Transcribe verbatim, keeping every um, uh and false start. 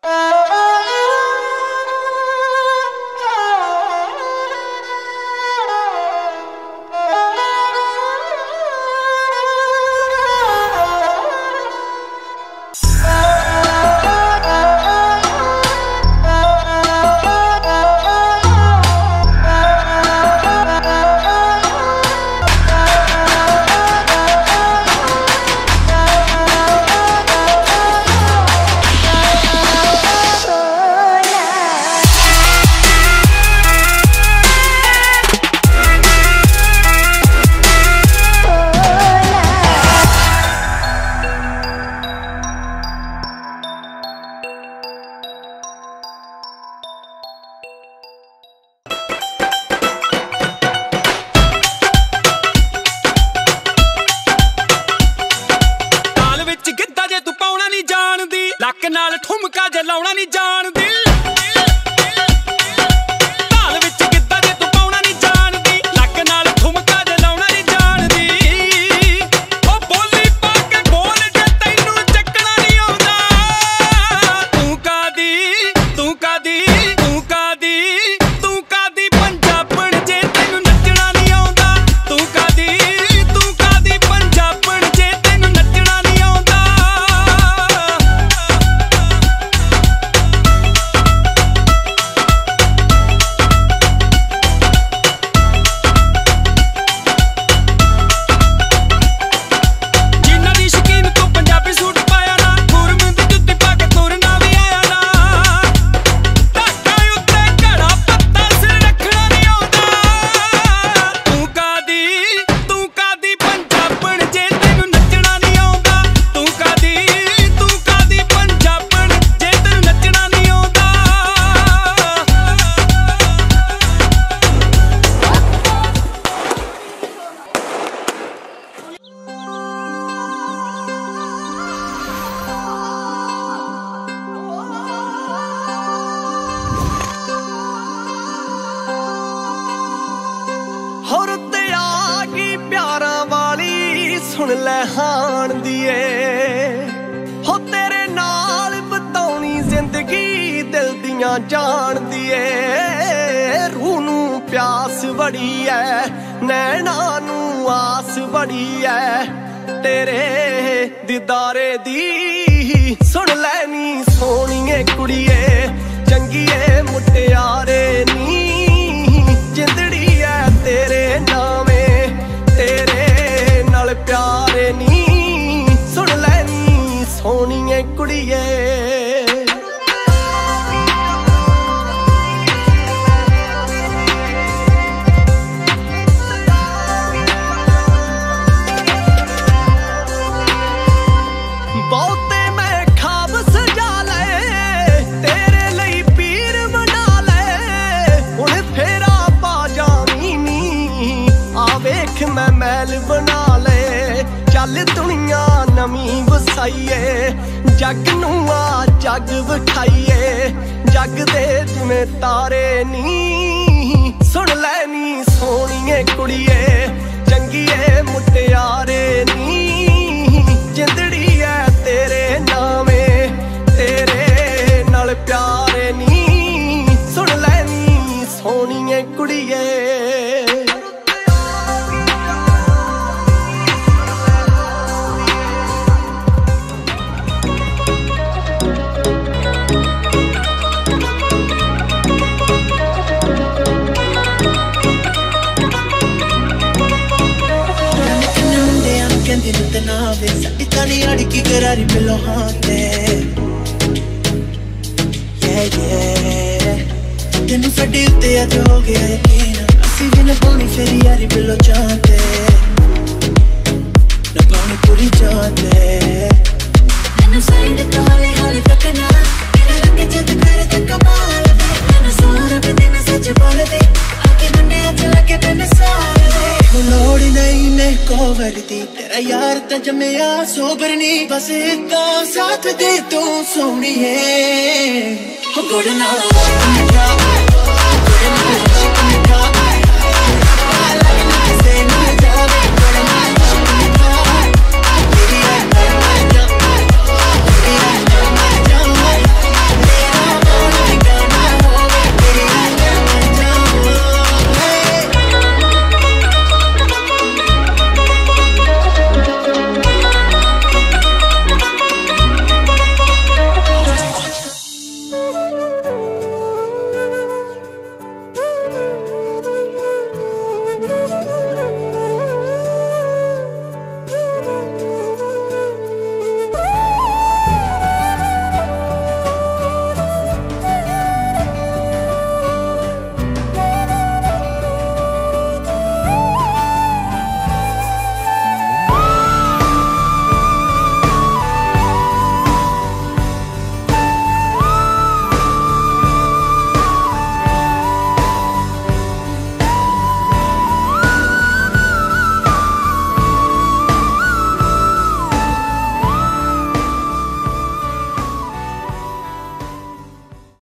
ਲੱਕ ਨਾਲ ਠੁਮਕਾ ਜੇ ਲਾਉਣਾ ਨਹੀਂ ਜਾਣਦੀ सुन लै हाण दिए हो तेरे नाल बताउणी जिंदगी दिल दियां जान दिए रूह नू प्यास बड़ी है नैना नू आस बड़ी है तेरे दीदारे दी सुन लैनी सोहणीए कुड़िए चंगीए मुटियारे नी जिंदड़ी है तेरे नामे तेरे नाल प्यारे नी सुन लैनी सोहणीए कुड़िए बहुते मैं खाब सजा ले तेरे लई पीर बना ले हुण फेरा पा जावी नी आ वेख मैं मैल बना ले चल दुनिया नवी वसाईए जग नू आ जग विखाईए जग दे जिवें तारे नी सुन लैनी सोहणीए कुड़िए चंगीए मुटियारे नी जिंदड़ी है तेरे नामे तेरे नाल प्यारे नी सुन लैनी सोहणीए कुड़िए साडी तानी अड़की करारी मिलो हाथे yeah, yeah. तेनू साडे उत्ते अज हो गया यकीन असी भी नभाउणी फेरी यारी मिलो चाहते नभाउणी पूरी चाहते मैनू साइड तो हाले हाले तकना मेरा रंग जद कर ते कमाल दे मैनू सारा दिन सच बोल दे आके मुंडे अज लगे तेन साल दे लोड़ नहीं ने कोवर दी तेरा यार ता जम्मिया सोबर नी बस इतना साथ दे तू सोहणीए हो गुड़ नाल इश्क मिठा गुड़ नाल इश्क मिठा